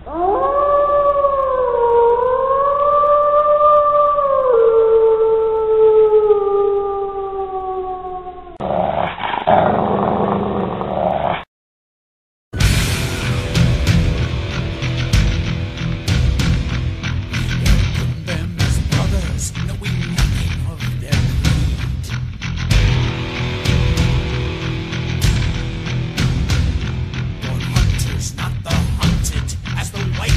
Not the hunted, as the white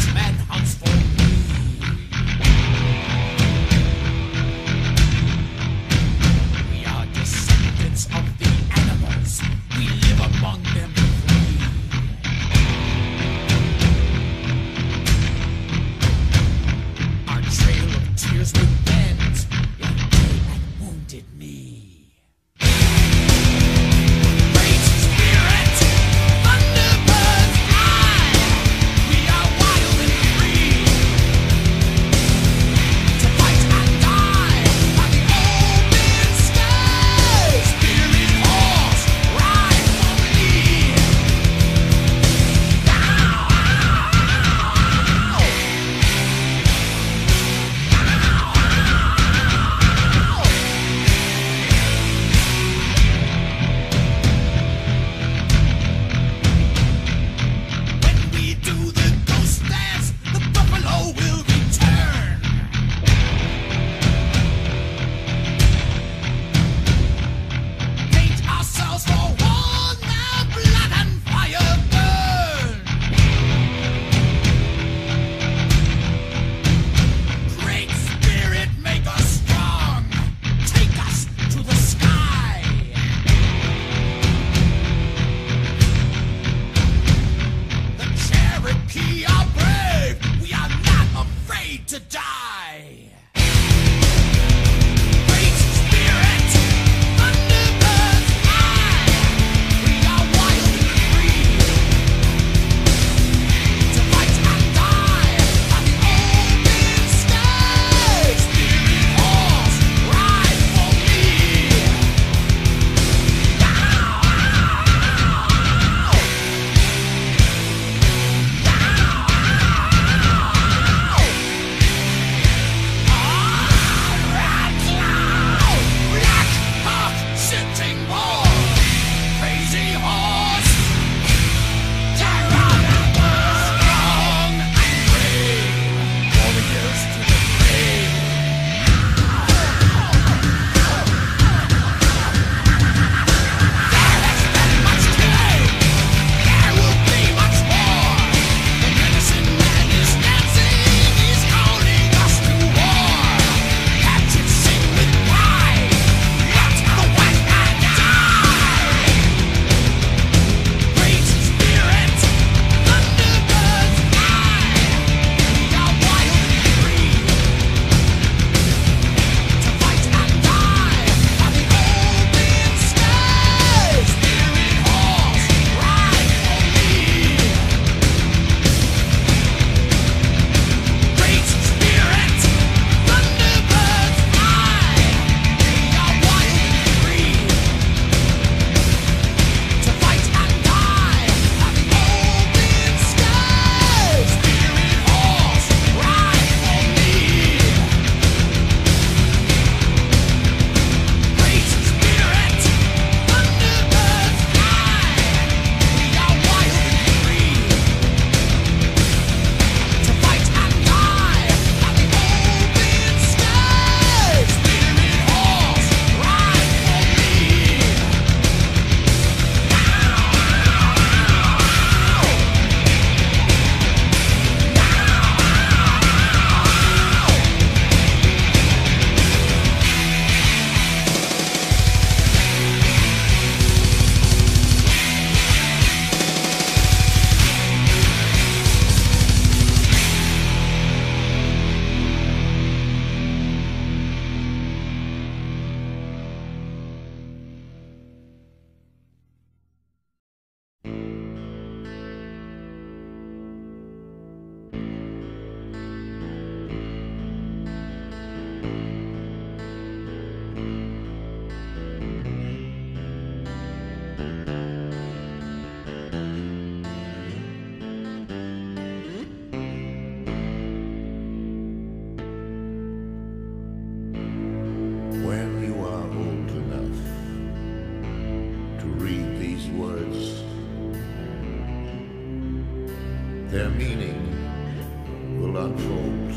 their meaning will unfold.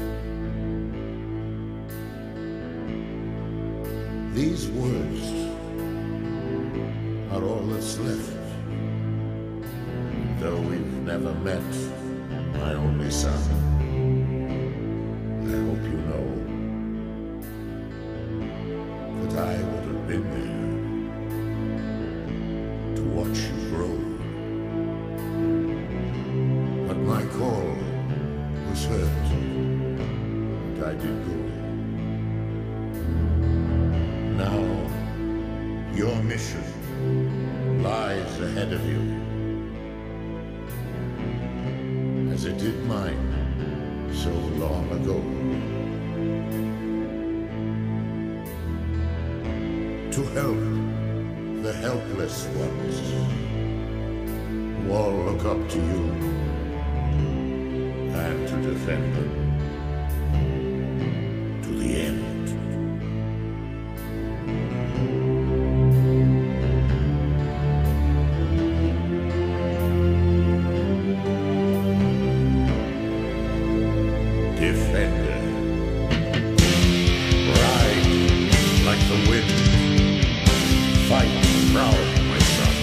These words are all that's left. Though we've never met, my only son, I hope you know that I would have been there to watch you grow. But my call was heard, and I did go. Now, your mission lies ahead of you, as it did mine so long ago. To help the helpless ones who all look up to you, and to defend them to the end. Defender, ride like the wind, fight proud, my son.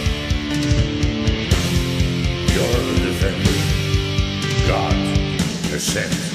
You're the defender God has sent.